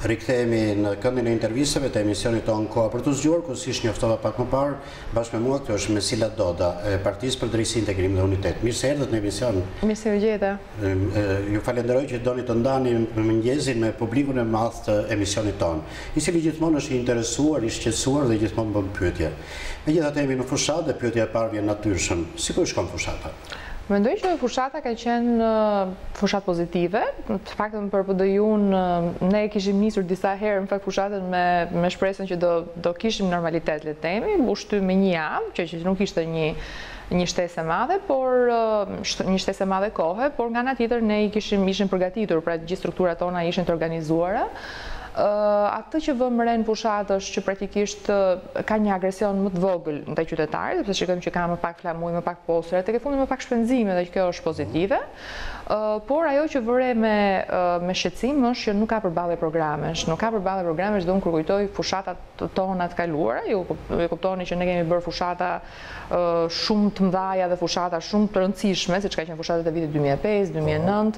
Rikthehemi në këndin e intervisteve të emisionit tonë Koha për të zgjuar, ku siç njoftova pak më parë, bashkë me mua këtu është Mesila Doda, e Partisë për Drejtësi, Integrim dhe Unitet. Mirë se erdhët në emision. Mirë se u gjeta. Ju falenderoj që doni të ndani mëngjesin me publikun e madh të emisionit tonë, i cili gjithmonë është i interesuar, i shqetësuar dhe gjithmonë bën pyetje. Megjithatë jemi në fushatë dhe pyetja e parë vjen natyrshëm. Si po shkon fushata? Mendoj që fushata ka qenë fushat pozitive. Të faktën për PD-jun ne kishim nisur disa herë në fakt fushatën me shpresën që do kishim normalitet, le të themi, u shty me një javë, që nuk ishte një shtesë e madhe, por një shtesë e madhe kohe, por nga ana tjetër ne ishim përgatitur, pra gjithë strukturat tona ishin të organizuara. Atë që vëmë re në fushat është që praktikisht ka një agresion më të vogël ndaj qytetarit, sepse shikojmë që ka më pak flamuj, më pak postere, tek e fundi më pak shpenzime dhe kjo është pozitive. Por ajo që vëre me shqetësim është që nuk ka përballje programesh. Nuk ka përballje programesh dhe unë kur kujtoj fushatat tona të kaluara, ju kuptoni që ne kemi bërë fushata shumë të mëdha dhe fushata shumë të rëndësishme, siç ka qenë fushatat e vitit 2005, 2009,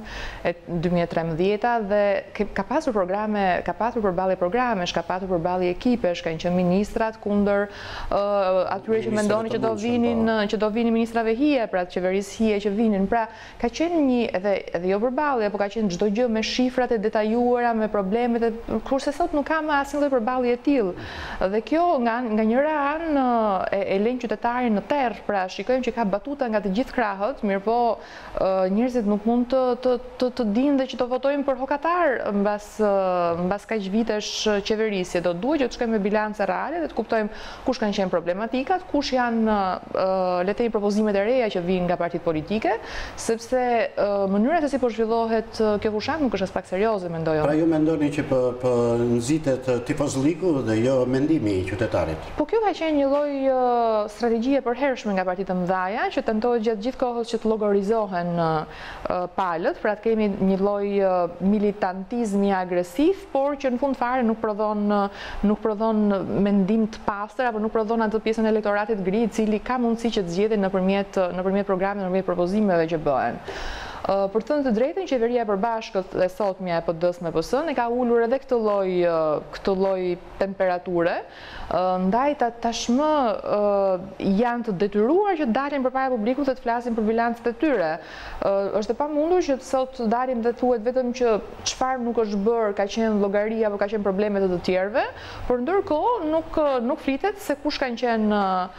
2013 dhe ka pasur programe, ka pasur përballje programesh, ka pasur përballje ekipesh, kanë qenë ministrat kundër atyre që mendonin që do vinin ministrave hije, pra qeverisë hije që vinin. Pra ka qenë një edhe jo përballje, por ka qenë çdo gjë me shifrat e detajuara, me problemet kurse sot nuk ka më asnjë lloj përballje e tillë. Dhe kjo nga njëra anë e lën qytetarin në terr, pra shikojmë që ka batuta nga të gjithë krahët, mirëpo njerëzit nuk mund të dinë dhe që të votojnë për hokatar mbas kaq vitesh qeverisje. Do duhet që të shkojmë me bilance reale dhe të kuptojmë kush kanë qenë problematikat, kush janë le të themi propozimet e reja që vijnë nga partitë politike, sepse mënyra se si po zhvillohet kjo fushat nuk është as pak serioze, mendoj unë. Pra ju mendoni që po nxitet tifozlliku dhe jo mendimi i qytetarit? Po kjo ka qenë një lloj strategjie e përhershme nga partitë të mëdha që tentohet gjatë gjithë kohës që të llogarizohen palët, pra të kemi një lloj militantizmi agresiv, por që në fund fare nuk prodhon mendim të pastër apo nuk prodhon atë pjesën e elektoratit gri i cili ka mundësi që të zgjedhë nëpërmjet programeve, nëpërmjet propozimeve që bëhen. Për të thënë të drejtën, qeveria e përbashkët e sotmja e PD-s me PS-n e ka ulur edhe këtë lloj temperature, ndaj tashmë janë të detyruar që dalin përpara publikut dhe të flasin për bilancet e tyre. Është e pamundur që sot dalim dhe thuhet vetëm që çfarë nuk është bërë, ka qenë llogari apo ka qenë probleme të tjerëve, por ndërkohë nuk flitet se kush kanë qenë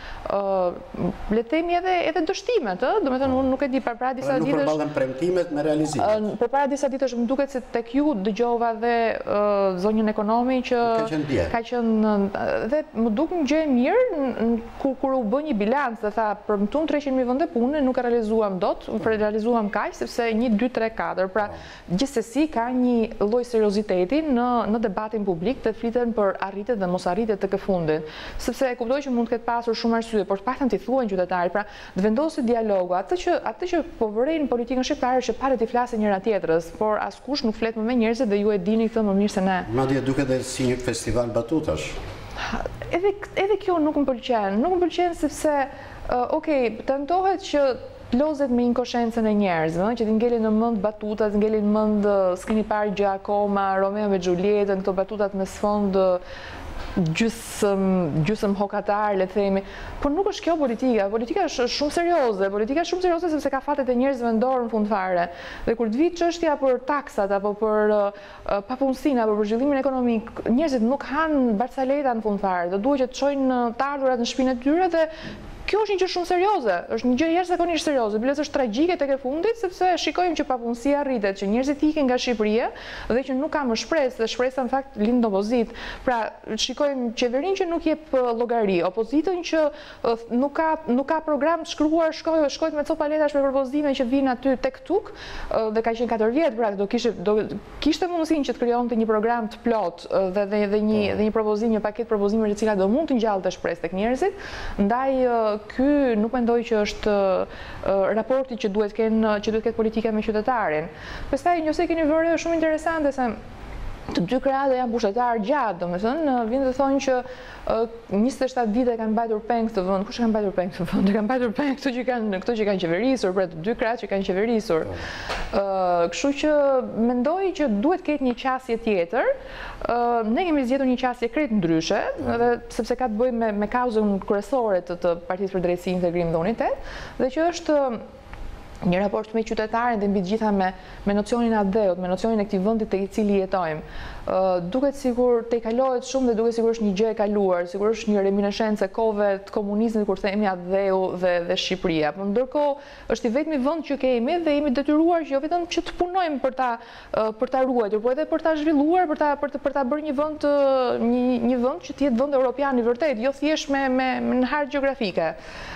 le të themi edhe dështimet, domethënë unë nuk e di para disa ditësh me realizimin. Përpara disa ditësh më duket se tek ju dëgjova dhe zonjën ekonomi që ka qenë dhe më duk një gjë e mirë kur u bë një bilanc dhe tha premtuam 300.000 vende pune, nuk e realizuam dot, realizuam kaq sepse 1, 2, 3, 4. Pra gjithsesi ka një lloj serioziteti në debatin publik të fliten për arritjet dhe mos arritjet të këfundit. Sepse e kuptoj që mund të ketë pasur shumë arsye, por të paktën t'i thuajnë qytetarit, pra të vendoset dialogu, atë që po vërejnë politikën shqiptare që pare t'i flasë njëra tjetrës, por askush nuk flet më me njerëzit dhe ju e dini këtë më mirë se ne. Madje duket edhe si një festival batutash. Edhe kjo nuk më pëlqen. Nuk më pëlqen sepse, tentohet që lozet me inkoshencën e njerëzve, që t'i ngelin në mend batutat, t'i ngelin në mend s'keni parë gjë akoma, Romeo me Julietën, këto batutat me sfond gjysëm hokatar, le të themi, por nuk është kjo politika. Politika është shumë serioze, sepse ka fatet e njerëzve në dorë në fund fare. Dhe kur të vit çështja për taksat apo për papunësinë apo për zhvillimin ekonomik, njerëzit nuk hanë barcaleta në fund fare. Do duhet që të çojnë të ardhurat në shtëpinë e tyre dhe kjo është një gjë shumë serioze, është një gjë jashtëzakonisht serioze, biles është tragjike tek e fundit, sepse shikojmë që papunësia rritet, që njerëzit ikin nga Shqipëria dhe që nuk ka më shpresë, dhe shpresa në fakt lind në opozitë. Pra, shikojmë qeverinë që nuk jep llogari, opozitën që nuk ka program të shkruar, shkojnë me copa letrash me propozime që vinë aty tek tuk, dhe ka qenë 4 vjet, pra do kishte mundësinë që të krijonte një program të plot dhe një propozim, një paketë propozimesh të cilat do mund të ngjallte shpresë tek njerëzit, ndaj ky nuk mendoj që është raporti që duhet ketë politika me qytetarin. Pastaj nëse keni vënë shumë interesante se të dy krahët janë pushtetarë gjatë, domethënë vinë të thonë që 27 vite kanë mbajtur peng këtë vend. Kush ka mbajtur peng këtë vend? Kanë mbajtur peng këto që kanë qeverisur, pra të dy krahët që kanë qeverisur. Kështu që mendoj që duhet të ketë një qasje tjetër. Ne kemi zgjedhur një qasje krejt ndryshe, edhe sepse ka të bëjë me kauzën kryesore të Partisë për Drejtësi, Integrim dhe Unitet, dhe që është një raport me qytetarin dhe mbi të gjitha me nocionin e dheut, me nocionin e këtij vendi te i cili jetojmë. Duket sikur te kalohet shumë dhe duket sikur është një gjë e kaluar, sikur është një reminiscencë e kohëve të komunizmit kur themi Adheu dhe Shqipëria. Por ndërkohë është i vetmi vend që kemi dhe jemi detyruar që jo vetëm që të punojmë për ta ruajtur, por edhe për ta zhvilluar, për ta bërë një vend që të jetë vend europian i vërtet, jo thjesht me në hartë gjeografike.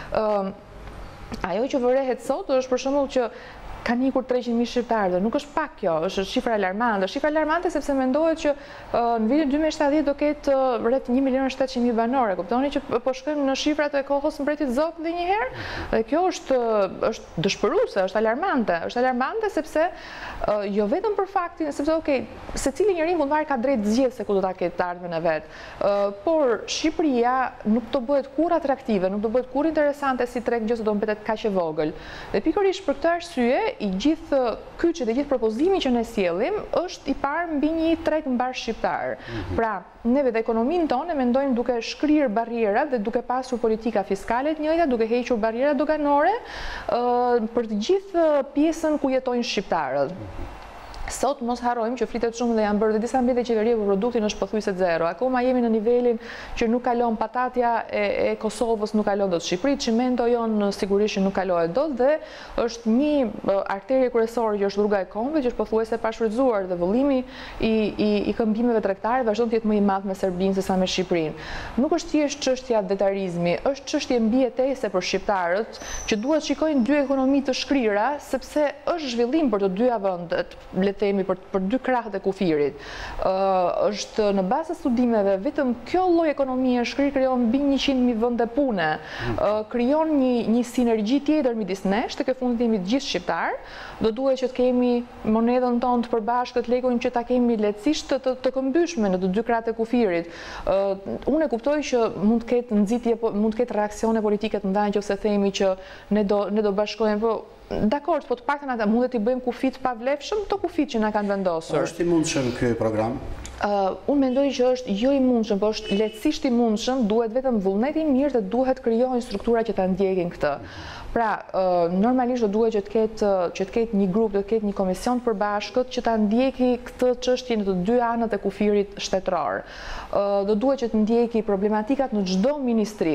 Ajo që vërehet sot është për shembull që kanë ikur 300.000 shqiptarë, dhe nuk është pak kjo, është shifra alarmante. Shifra alarmante sepse mendohet që në vitin 2070 do ketë rreth 1.700.000 banore. Kuptoni që po shkojmë në shifrat e kohës mbretit Zog edhe një herë, dhe kjo është dëshpëruese, është alarmante. Është alarmante sepse jo vetëm për faktin, sepse okay, secili njeri mundvar ka drejt zgjedh se ku do ta ketë të ardhmen e vet. Por Shqipëria nuk do bëhet kur atraktive, nuk do bëhet kur interesante si treg nëse do mbetet kaq e vogël. Dhe pikërisht për këtë arsye i gjithë kyçet e gjithë propozimi që ne sjellim është i parë mbi një treg mbar shqiptar. Pra, neve dhe ekonominë tonë mendojmë duke shkrirë barrierat dhe duke pasur politika fiskale të njëjta, duke hequr barrierat doganore për të gjithë pjesën ku jetojnë shqiptarët. Sot mos harrojmë që flitet shumë dhe janë bërë dhe disa mbledhje qeverie për produktin është pothuajse zero. Akoma jemi në nivelin që nuk kalon patatja e Kosovës, nuk kalon dot Shqipëritë, çimento jon sigurisht që nuk kalohet dot dhe është një arterie kryesore që është rruga e Kombit, që është pothuajse pa shfrytzuar dhe vëllimi i këmbimeve tregtare vazhdon të jetë më i madh me Serbinë sesa me Shqipërinë. Nuk është thjesht çështja detarizmi, është çështje mbijetese për shqiptarët që duhet shikojnë dy ekonomi të shkrira, sepse është zhvillim për të dyja vendet. Themi për dy krahët e kufirit. Është në bazë të studimeve vetëm kjo lloj ekonomie shkrir krijon mbi 100.000 vende pune. Krijon një sinergji tjetër midis nesh, tek e fundit jemi të gjithë shqiptar. Do duhet që të kemi monedhën tonë të përbashkët, lekun që ta kemi lehtësisht të këmbyshme në të dy krahët e kufirit. Unë e kuptoj që mund të ketë nxitje, mund të ketë reaksione politike të ndaj nëse themi që ne do bashkohemi, po dakord, po të paktën ata mundet i bëjmë kufit pa vlefshëm, to kufit që na kanë vendosur. Është i mundshëm ky program? Unë mendoj që është jo i mundshëm, po është lehtësisht i mundshëm, duhet vetëm vullneti i mirë dhe duhet krijohen struktura që ta ndjekin këtë. Pra, normalisht do duhet që të ketë një grup, do të ketë një komision të përbashkët që ta ndjeki këtë çështje në të dy anët e kufirit shtetëror. Do duhet që të ndjeki problematikat në çdo ministri.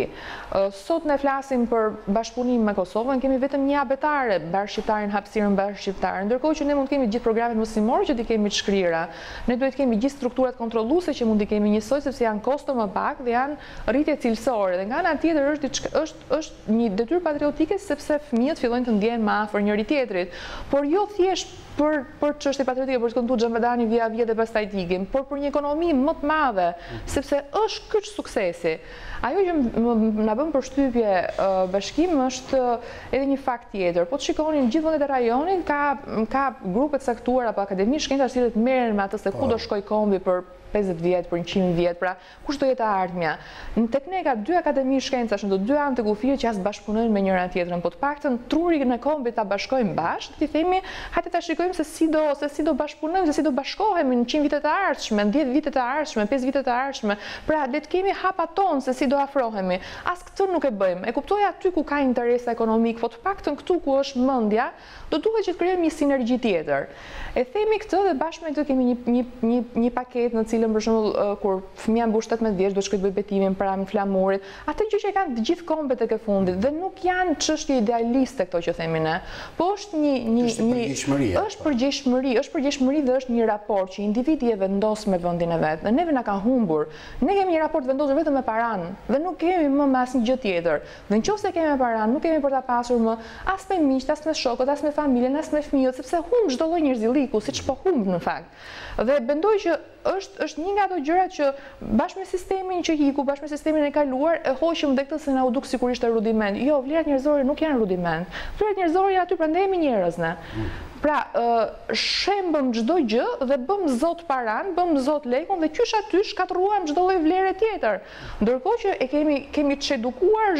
Sot ne flasim për bashkëpunim me Kosovën, kemi vetëm një abetare, bashkëshqiptarin hapësirën bashkëshqiptare, ndërkohë që ne mund të kemi gjithë programet mësimor që t'i kemi të shkrira. Ne duhet të kemi gjithë strukturat kontrolluese që mund t'i kemi njësoj, sepse janë kosto më pak dhe janë rritje cilësore. Dhe nga ana tjetër është një detyrë patriotike sepse fëmijët fillojnë të ndjehen më afër njëri tjetrit, por jo thjesht për çështje patriotike, për të këndu Xhamedani via vjet dhe pastaj ikim, por për një ekonomi më të madhe, sepse është kyç suksesi. Ajo që na bën përshtypje bashkim është edhe një fakt tjetër. Po të shikonin gjithë vendet e rajonit ka grupe të caktuara apo akademi shkencëtar që cilët merren me atë se ku do shkoj kombi për 50 vjet, për 100 vjet, pra kush do jetë e ardhmja. Tek ne ka dy akademi shkencash në të dy anët e kufirit që as bashkëpunojnë me njëra tjetrën, po të paktën trurin e kombit ta bashkojmë bashkë, ti themi, hajde ta shikojmë se si do bashkëpunojmë, se si do bashkohemi në 100 vitet e ardhshme, në 10 vitet e ardhshme, 5 vitet e ardhshme. Pra, le të kemi hapat tonë se si do afrohemi. As këtë nuk e bëjmë. E kuptoj aty ku ka interesa ekonomik, po të paktën këtu ku është mendja, do duhet që të krijojmë një sinergji tjetër. E themi këtë dhe bashkë me këtë kemi një paketë në cilën për shembull kur fëmia mbush 18 vjeç do të shkojë të bëjë betimin pranë flamurit. Atë gjë që kanë të gjithë kombet tek e fundit dhe nuk janë çështje idealiste këto që themi ne. Po është është përgjegjshmëri dhe është një raport që individi e vendos me vendin e vet. Dhe neve na ka humbur. Ne kemi një raport vendosur vetëm me paran dhe nuk kemi më asnjë gjë tjetër. Dhe nëse kemi me paran, nuk kemi për ta pasur më as me miqt, as me shokët, as me familjen, as me fëmijët, sepse humb çdo lloj njerëzilliku, siç po humb në fakt. Dhe mendoj që është një nga ato gjërat që bashkë me sistemin që hiku, bashkë me sistemin e kaluar, e hoqëm dhe këtë se na u duk sigurisht e rudiment. Jo, vlerat njerëzore nuk janë rudiment. Vlerat njerëzore janë aty, prandaj jemi njerëz ne. Pra, shembëm çdo gjë dhe bëm zot paran, bëm zot lekun dhe qysh aty shkatruam çdo lloj vlere tjetër. Ndërkohë që kemi çedukuar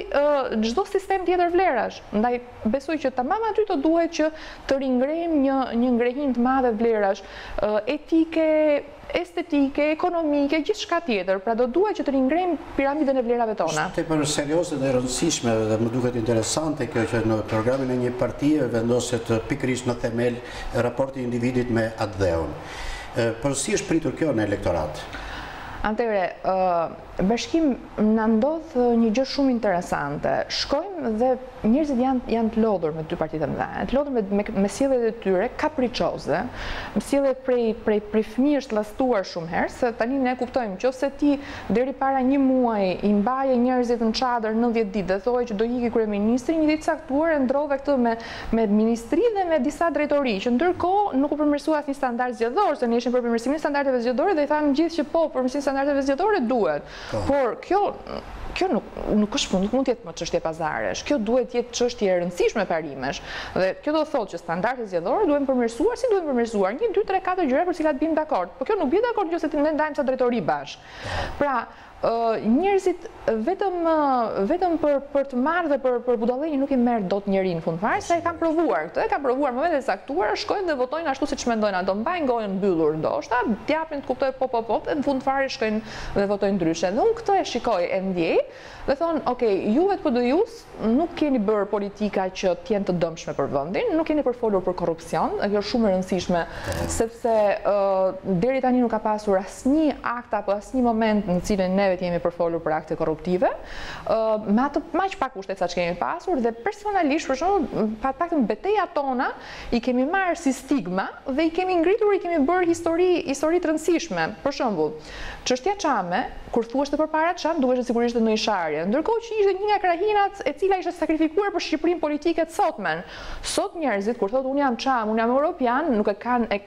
çdo sistem tjetër vlerash. Ndaj besoj që tamam aty të duhet që të ringrejmë një ngrehim të madh vlerash, etike, estetike, ekonomike, gjithçka tjetër. Pra do duhet që të ringrejmë piramidën e vlerave tona. Është tepër serioze dhe rëndësishme dhe më duket interesante kjo që në programin e një partie vendoset pikërisht në themel raporti i individit me atë dheun. Por si është pritur kjo në elektorat? Atëre, bashkim na ndodh një gjë shumë interesante. Shkojmë dhe njerëzit janë të lodhur me dy partitë e mëdha. Të lodhur me sjelljet e tyre kapriçoze, me sjellje prej fëmijësh të llastuar shumë herë, se tani ne kuptojmë nëse ti deri para një muaji i mbaje njerëzit në çadër 90 ditë dhe thoje që do ikë kryeministri, një ditë caktuar e ndrove këtë me ministri dhe me disa drejtori, që ndërkohë nuk u përmirësua asnjë standard zgjedhor, se ne ishim për përmirësimin e standardeve zgjedhore dhe i thamë gjithë që po, përmirësimi i standardeve zgjedhore duhet. Por kjo nuk është punë, nuk mund të jetë më çështje pazaresh. Kjo duhet të jetë çështje e rëndësishme parimesh. Dhe kjo do të thotë që standardet zgjedhore duhen përmirësuar, si duhen përmirësuar? 1, 2, 3, 4 gjëra për cilat bim dakord. Po kjo nuk bie dakord nëse ne ndajmë sa drejtori bashk. Pra, njerëzit vetëm për të marrë dhe për budallëqi nuk i merr dot njëri në fund fare, se e kanë provuar këtë, e kanë provuar në momentet e caktuara, shkojnë dhe votojnë ashtu siç mendojnë ato, mbajnë gojën mbyllur ndoshta, t'japin të kuptoj po, dhe në fund fare shkojnë dhe votojnë ndryshe. Dhe unë këtë e shikoj e ndjej dhe thonë, okay, juve të PD-jus nuk keni bërë politika që t'jenë të dëmshme për vendin, nuk keni përfolur për korrupsion, dhe kjo është shumë e rëndësishme, sepse deri tani nuk ka pasur asnjë akt apo asnjë moment në cilin neve jemi përfolur për akte korruptive, me atë aq pak kushtet sa që kemi pasur, dhe personalisht për shembull, paktën betejat tona i kemi marrë si stigma dhe i kemi ngritur, i kemi bërë histori të rëndësishme. Për shembull, çështja Çame, kur thuheshte përpara Çam, duhej sigurisht në një sharje, ndërkohë që ishte një nga krahinat e cila ishte sakrifikuar për Shqipërinë politike të sotmen. Sot njerëzit kur thotë unë jam Çam, unë jam europian, nuk e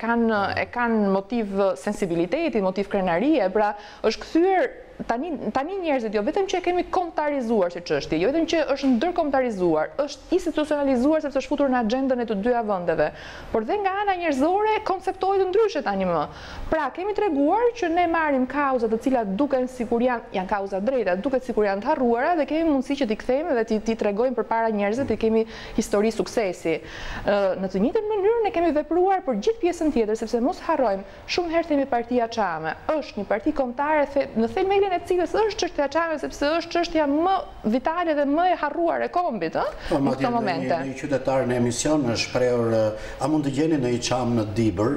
kanë motiv sensibiliteti, motiv krenarie, pra është kthyer tani njerëzit jo vetëm që e kemi kombëtarizuar si çështje, jo vetëm që është ndërkombëtarizuar, është institucionalizuar sepse është futur në agjendën e të dyja vendeve, por dhe nga ana njerëzore konceptohet ndryshe tani më. Pra, kemi treguar që ne marrim kauza të cilat duken sikur janë kauza drejta, duket sikur janë të harruara dhe kemi mundësi që t'i kthejmë dhe t'i tregojmë përpara njerëzve, të kemi histori suksesi. Në të njëjtën mënyrë ne kemi vepruar për gjithë pjesën tjetër, sepse mos harrojmë, shumë herë themi Partia Çame është një parti kombëtare në thelmelin e cilës është çështja Çame, sepse është çështja më vitale dhe më e harruar e kombit, në këtë momente. Një qytetar në emision është shprehur, a mund të gjeni në një Çam në Dibër?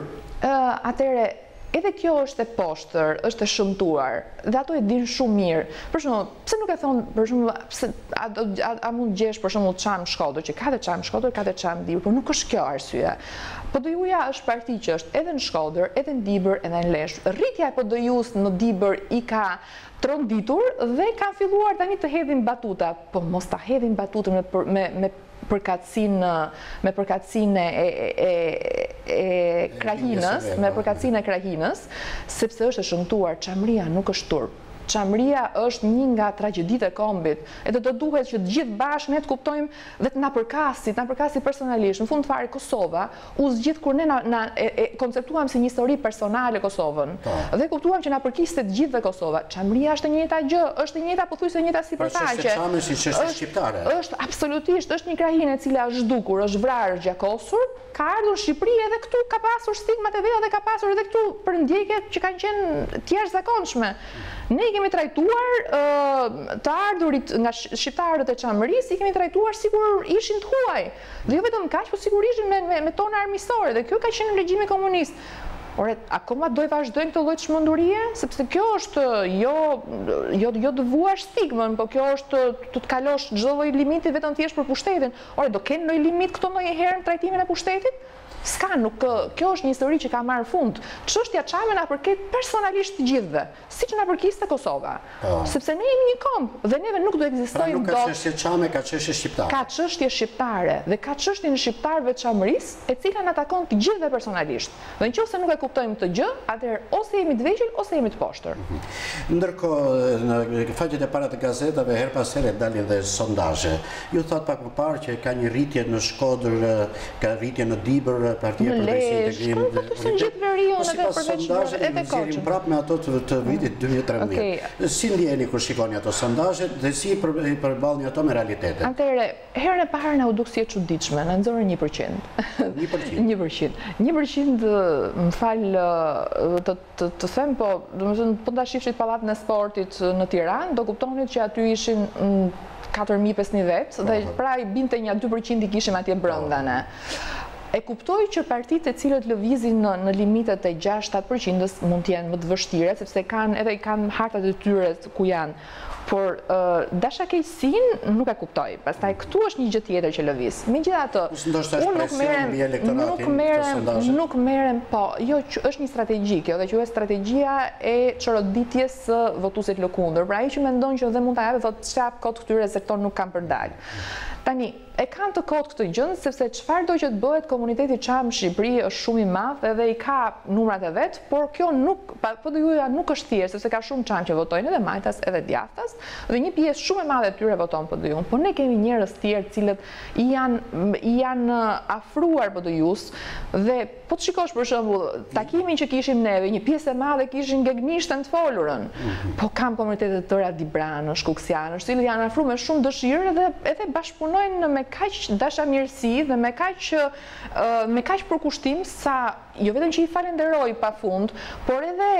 Atëre, edhe kjo është e poshtër, është e shëmtuar, dhe ato e dinë shumë mirë. Për shembull, pse nuk e thon, për shembull, a mund gjesh për shembull Çam Shkodër, që ka të Çam Shkodër, ka të Çam Dibër, por nuk është kjo arsye. PD-ja është parti që është edhe në Shkodër, edhe në Dibër, edhe në Lezhë. Rritja e PD-jus në Dibër i ka tronditur dhe kanë filluar tani të hedhin batuta, po mos ta hedhin batutën me përkatësinë e krahinës, sepse është e shëmtuar. Çamria nuk është turp. Çamria është një nga tragjeditë e kombit, edhe do duhet që gjithë bashkë ne të kuptojmë dhe të na përkasi personalisht. Në fund fare Kosova u zgjidh kur ne na konceptuam si një histori personale Kosovën. Dhe kuptuam që na përkiste të gjithëve Kosova. Çamria është e njëjta gjë, është e njëjta pothuajse e njëjta sipërfaqe. Çami si çështje shqiptare. Është absolutisht, është një krahinë e cila është zhdukur, është vrarë, është gjakosur, ka ardhur në Shqipëri edhe këtu ka pasur stigmat e veta dhe ka pasur edhe këtu për ndjekjet që kanë qenë të jashtëzakonshme. Ne i kemi trajtuar të ardhurit nga shqiptarët e Çamërisë, i kemi trajtuar sikur ishin të huaj. Dhe jo vetëm kaq, por sikur ishin me tona armiqësore, dhe kjo ka qenë në regjimin komunist. Ore, akoma do i vazhdojnë këtë lloj çmendurie, sepse kjo është jo të vuash stigmën, po kjo është të kalosh çdo lloj limiti vetëm thjesht për pushtetin. Ore, do kenë ndonjë limit këto ndonjëherë në trajtimin e pushtetit? S'ka, nuk, kjo është një histori që ka marrë fund. Çështja Çame na përket personalisht të gjithëve, siç na përkiste Kosova. Sepse ne jemi një komb dhe neve nuk do ekzistojmë dot. Pra nuk ka çështje Çame, ka çështje shqiptare. Ka çështje shqiptare dhe ka çështjen e shqiptarëve çamërisë, e cila na takon të gjithëve personalisht. Dhe nëse nuk e kuptojmë këtë gjë, atëherë ose jemi të vegjël ose jemi të poshtër. Ndërkohë, në faqet e para të gazetave her pas here dalin dhe sondazhe. Ju thot pak më parë që ka një rritje në Shkodër, ka rritje në Dibër, Partia Progresiste e Integrimit. Edhe Korçë. Prapë me ato të vitit 2013. Si ndjeni kur shikoni ato sondazhet dhe si i përballni ato me realitetin? Atëherë, herën e parë na u duk si e çuditshme, na nxorën 1%. 1%. 1%, më fal të them, po, domethënë po ta shifshit pallatin e sportit në Tiranë, do kuptonit që aty ishin 4.500 vetë dhe pra i binte një 2% i kishim atje brenda ne. E kuptoj që partitë e cilët lëvizin në limitet e 6-7% mund të jenë më të vështire, sepse kanë hartat e tyre ku janë. Por dashakeqësinë nuk e kuptoj. Pastaj këtu është një gjë tjetër që lëviz. Megjithatë, nuk merrem, po, jo, është një strategji kjo dhe quhet strategjia e çoroditjes së votuesit lëkundër. Pra ai që mendon që dhe mund ta japë thotë çap kot këtyre se këto nuk kanë për dalë. Tani, e kanë të kotë këtë gjënë, sepse çfarë do që të bëhet komuniteti Çam në Shqipëri është shumë i madh edhe i ka numrat e vet, por kjo nuk, PD-ja nuk është thjesht, sepse ka shumë Çam që votojnë edhe Majtas edhe Djathtas, dhe një pjesë shumë e madhe e tyre voton PD-jun, por ne kemi njerëz tjerë cilët i janë afruar PD-jus dhe po të shikosh për shembull takimin që kishim neve, një pjesë e madhe kishin gegnishtën të folurën, po kam komunitete të tëra Dibranësh, Kuksianësh, cilët janë afruar me shumë dëshirë dhe edhe bashkëpunojnë me kaq dashamirësi dhe me kaq përkushtim sa jo vetëm që i falenderoj pafund, por edhe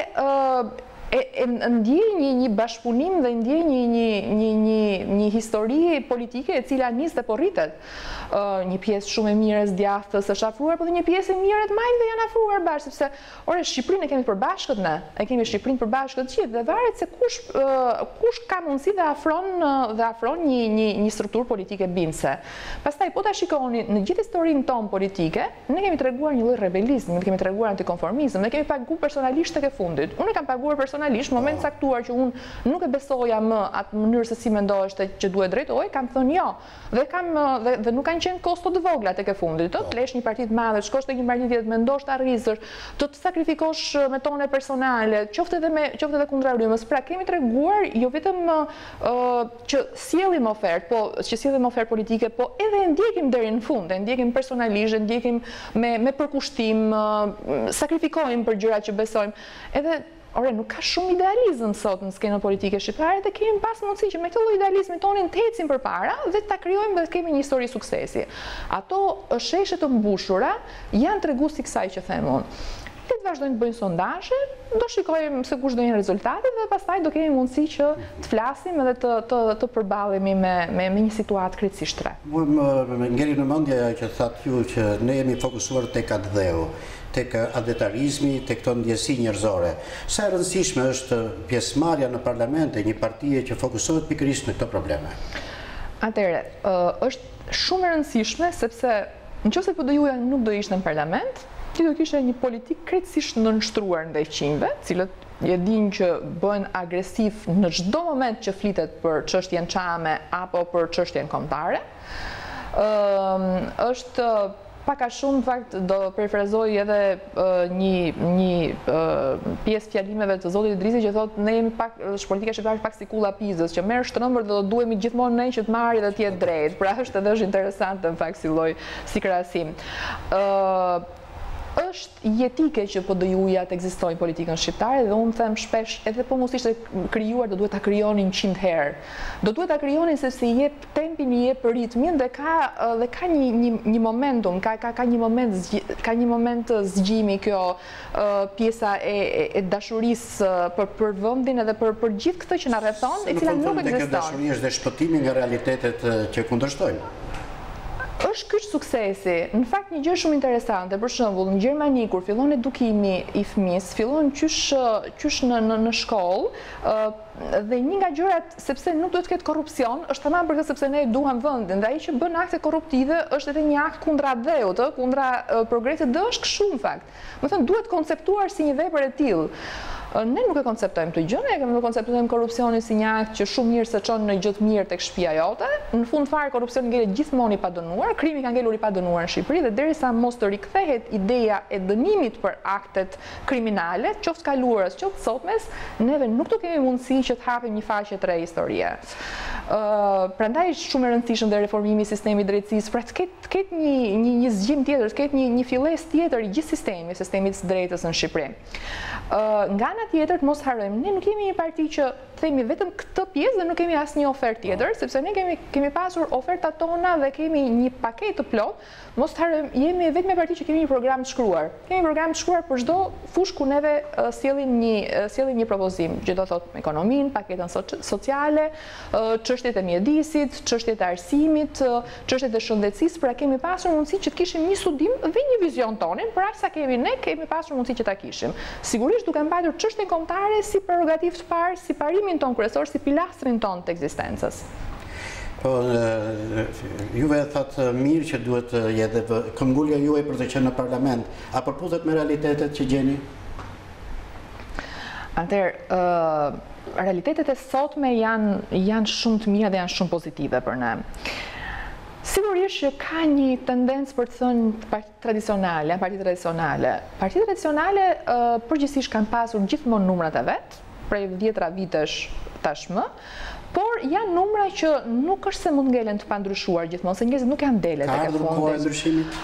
ndjej një bashkëpunim dhe ndjej një histori politike e cila nis dhe po rritet. Një pjesë shumë e mirë e Djathtës është afruar, por dhe një pjesë e mirë e Majtëve janë afruar bashkë, sepse ore Shqipërinë e kemi përbashkët ne, e kemi Shqipërinë përbashkët gjithë dhe varet se kush ka mundësi dhe afron një strukturë politike bindse. Pastaj po ta shikoni në gjithë historinë tonë politike, ne kemi treguar një lloj rebelizmi, ne kemi treguar antikonformizëm, ne kemi paguar personalisht tek e fundit. Unë kam paguar personalisht në moment caktuar që unë nuk e besoja më atë mënyrë se si mendoheshte që duhet drejtoj, kam thënë jo. Dhe nuk kanë qenë kosto të vogla tek e fundit. Të flesh një parti të madhe, shkosh tek një parti tjetër, mendosh ta arrisësh, të sakrifikosh me tone personale, qoftë edhe kundra rrymës. Pra kemi treguar jo vetëm që sjellim ofertë, po që sjellim ofertë politike, po edhe e ndjekim deri në fund, e ndjekim personalisht, e ndjekim me përkushtim, sakrifikojmë për gjërat që besojmë. Edhe ore, nuk ka shumë idealizëm sot në skenën politike shqiptare dhe kemi pas mundësi që me këtë lloj idealizmi tonin të ecim përpara dhe ta krijojmë dhe kemi një histori suksesi. Ato sheshe të mbushura janë treguesi kësaj që them unë. Le të vazhdojnë të bëjnë sondazhe, do shikojmë se kush do jenë rezultatet dhe pastaj do kemi mundësi që të flasim edhe të përballemi me një situatë krejtësisht tre. Më ngeri në mendje që thatë ju që ne jemi fokusuar tek atdheu, tek adetarizmi, tek këto ndjesi njerëzore. Sa e rëndësishme është pjesëmarrja në parlament e një partie që fokusohet pikërisht në këto probleme? Atëherë, është shumë e rëndësishme sepse nëse PD-ja nuk do ishte në parlament, ti do kishte një politikë krejtësisht nënshtruar ndaj qindve, cilët e dinë që bëhen agresiv në çdo moment që flitet për çështjen Çame apo për çështjen kombëtare. Është pak a shumë, në fakt, do perfrazoj edhe një pjesë fjalimeve të zotit Idrisi që thotë ne jemi pak, politika shqiptare pak si kulla Pizës, që merr shtrëmbër dhe do duhemi gjithmonë ne që të marrë dhe të jetë drejt. Pra është interesante në fakt si krahasim. Është jetike që PD-ja të ekzistojnë politikën shqiptare dhe unë them shpesh edhe po mos ishte krijuar do duhet ta krijonin 100 herë. Do duhet ta krijonin sepse i jep tempin, i jep ritmin dhe ka një momentum, ka një moment zgjimi kjo pjesa e dashurisë për vendin edhe për gjithë këtë që na rrethon, e cila nuk ekziston. Dashuria është dhe shpëtimi nga realitetet që kundërshtojnë. është ky suksesi. Në fakt një gjë shumë interesante, për shembull, në Gjermani kur fillon edukimi i fëmisë, fillon qysh në shkollë, dhe një nga gjërat, sepse nuk duhet të ketë korrupsion, është tamam për këtë sepse ne duam vendin, dhe ai që bën akte korruptive është edhe një akt kundra dheut, kundra progresit, dhe është kështu në fakt. Do të thënë duhet konceptuar si një vepër e tillë. Ne nuk e konceptojmë këtë gjë, ne konceptojmë korrupsionin si një akt që shumë mirë se çon në gjë të mirë tek shtëpia jote. Në fund fare korrupsioni ngelet gjithmonë i padënuar, krimi ka ngelur i padënuar në Shqipëri, dhe derisa mos të rikthehet ideja e dënimit për aktet kriminale, qoftë kaluarës, qoftë sotmes, neve nuk do kemi mundësi që të hapim një faqe të re historie. Prandaj shumë e rëndësishëm dhe reformimi i sistemit drejtësisë, pra të ketë një zgjim tjetër, të ketë një fillesë tjetër i gjithë sistemit së drejtës në Shqipëri. Nga ana tjetër, mos harrojmë, ne nuk jemi një parti që themi vetëm këtë pjesë dhe nuk kemi asnjë ofertë tjetër, sepse ne kemi pasur ofertat tona dhe kemi një paketë të plotë. Mos harrojmë, jemi vetëm një parti që kemi një program të shkruar. Kemi një program të shkruar për çdo fushë ku neve sjellim një propozim, që do thotë ekonominë, paketën sociale, çështjet e mjedisit, çështjet e arsimit, çështjet e shëndetësisë, pra kemi pasur mundësi që të kishim një studim dhe një vizion tonin, për aq sa kemi ne, kemi pasur mundësi që ta kishim. Sigurisht duke mbajtur çështjen kombëtare si prerogativë të parë, si parimin ton kryesor, si pilastrin ton të ekzistencës. Po, juve thatë mirë që duhet jetë këmbgulja juaj për të qenë në parlament. A përputhet me realitetet që gjeni? Atëherë, realitetet e sotme janë shumë të mira dhe janë shumë pozitive për ne. Sigurisht që ka një tendencë për të thënë parti tradicionale. Partitë tradicionale përgjithsisht kanë pasur gjithmonë numrat e vet, prej 10 vitesh tashmë, por janë numra që nuk është se mund ngelen të pandryshuar gjithmonë, se njerëzit nuk janë dele tek e fundit. Ka ardhur koha e ndryshimit?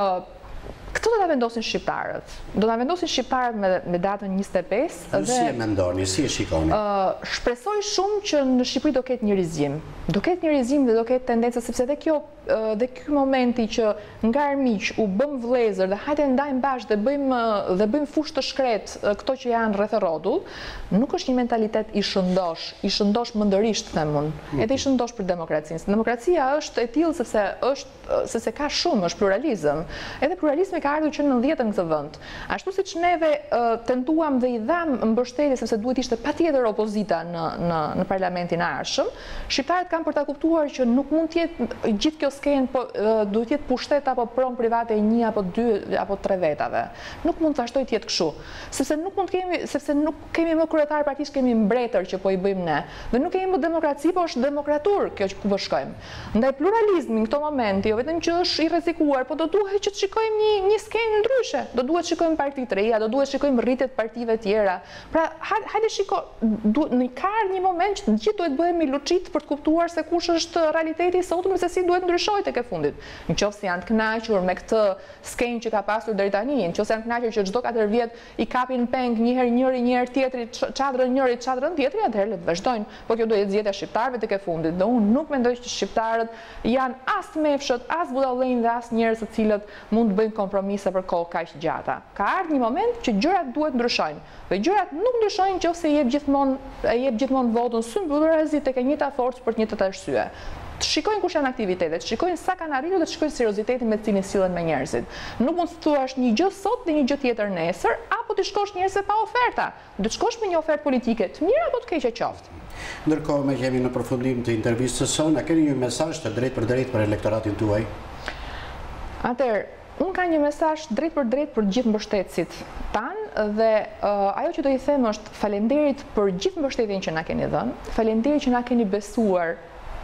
Këto do ta vendosin shqiptarët. Do ta vendosin shqiptarët me datën 25 dhe si e mendoni, si e shikoni? Shpresoj shumë që në Shqipëri do ketë një rizgjim. Do ketë një rizgjim dhe do ketë tendencë, sepse dhe ky momenti që nga armiq u bëm vëllezër dhe hajde ndajmë bashkë dhe bëjmë fushë të shkret këto që janë rreth rrotull, nuk është një mentalitet i shëndosh mëndërisht them unë, edhe i shëndosh për demokracinë. Demokracia është e tillë sepse ka shumë, është pluralizëm. Edhe pluralizmi ka ardhur që në 90 në këtë vend. Ashtu siç neve tentuam dhe i dham mbështetje sepse duhet ishte patjetër opozita në parlamentin e ardhshëm, shqiptarët kanë për ta kuptuar që nuk mund të jetë gjithë kjo skenë, po duhet të jetë pushtet apo pron private e 1 apo 2 apo 3 vetave. Nuk mund të vazhdojë të jetë kështu, sepse nuk kemi më kryetar partish, kemi mbretër që po i bëjmë ne. Dhe nuk kemi më demokraci, po është demokratur kjo që ku po shkojmë. Ndaj pluralizmi në këto momente, jo vetëm që është i rrezikuar, po do duhet që të shikojmë një skenë ndryshe. Do duhet të shikojmë parti të reja, do duhet të shikojmë rritjet partive tjera. Pra, hajde në ka një moment që të gjithë duhet bëhemi luçit për të kuptuar se kush është realiteti i sotëm se si duhet ndryshojë tek e fundit. Nëse janë të kënaqur me këtë skenë që ka pasur deri tani, nëse janë të kënaqur që çdo 4 vjet i kapin peng një herë njëri, një herë tjetri, çadrën njëri, çadrën tjetri, atëherë le të vazhdojnë. Po kjo do jetë zgjedhja e shqiptarëve tek e fundit. Dhe unë nuk mendoj që shqiptarët janë as mefshët, as budallënj dhe as njerëz të cilët mund të bëjnë kompromise për kohë kaq gjata. Ka ardhur një moment që gjërat duhet ndryshojnë. Dhe gjërat nuk ndryshojnë nëse jep gjithmonë votën symbolarazi tek e njëjta forcë për të njëjtat arsye. Të shikojnë kush janë aktivitetet, të shikojnë sa kanë arritur dhe të shikojnë seriozitetin me të cilin sillen me njerëzit. Nuk mund të thuash një gjë sot dhe një gjë tjetër nesër, apo të shkosh njerëzve pa oferta. Do të shkosh me një ofertë politike të mirë apo të keqe qoftë. Ndërkohë, me jemi në përfundim të intervistës sonë, a keni një mesazh të drejtë për elektoratin tuaj? Atëherë, unë kam një mesazh drejt për gjithë mbështetësit tanë dhe ajo që do i them është faleminderit për gjithë mbështetjen që na keni dhënë, faleminderit që na keni besuar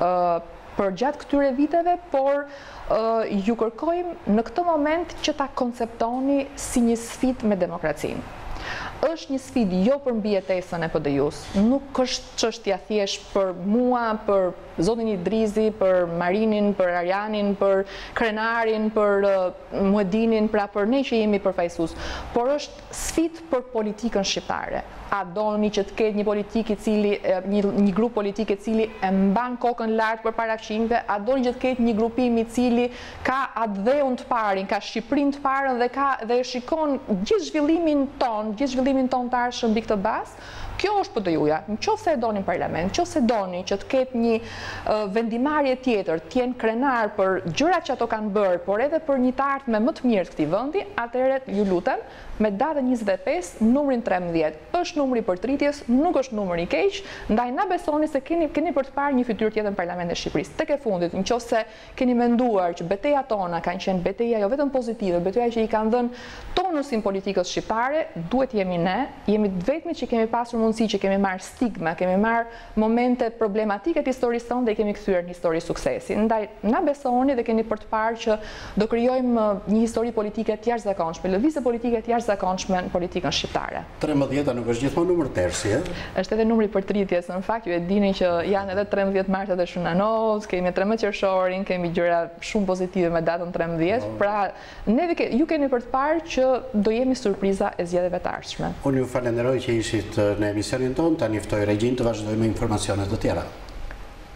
për gjatë këtyre viteve, por ju kërkojmë në këtë moment që ta konceptoni si një sfidë me demokracinë. Është një sfidë jo për mbijetesën e PD-s, nuk është çështja thjesht për mua, për zotin Idrizi, për Marinin, për Arjanin, për Krenarin, për Muedinin, pra për ne që jemi përfaqësues, por është sfidë për politikën shqiptare. A doni që të ketë një politik i cili, një grup politik i cili e mban kokën lart përpara fqinjve, a doni që të ketë një grupim i cili ka atë të parin, ka Shqipërinë të parën dhe shikon gjithë zhvillimin ton të ardhshëm mbi këtë bazë? Kjo është PDU-ja. Nëse e doni parlament, nëse doni që të ketë një vendimarrje tjetër, të jenë krenar për gjërat që ato kanë bërë, por edhe për një të ardhme më të mirë të këtij vendi, atëherë ju lutem, me datën 25, numrin 13. Është numri i përtritjes, nuk është numri i keq, ndaj na besoni se keni për të parë një fytyrë tjetër në Parlamentin e Shqipërisë. Tek e fundit, nëse keni menduar që betejat tona kanë qenë beteja jo vetëm pozitive, beteja që i kanë dhënë tonusin politikës shqiptare, duhet jemi ne, jemi të vetmit që kemi pasur mundësi që kemi marrë stigma, kemi marrë momente problematike të historisë tonë dhe i kemi kthyer në histori suksesi. Ndaj na besoni dhe keni për të parë që do krijojmë një histori politike të jashtëzakonshme, lëvizje politike të jashtëzakonshme në politikën shqiptare. 13 nuk është gjithmonë numër tersi, Është edhe numri për tritjes, në fakt ju e dini që janë edhe 13 martët e Shunanov, kemi 13 qershorin, kemi gjëra shumë pozitive me datën 13, pra ju keni për të parë që do jemi surpriza e zgjedhjeve të ardhshme. Unë ju falenderoj që ishit në emisionin tonë, tani ftoj regjin të vazhdojmë informacionet të tjera.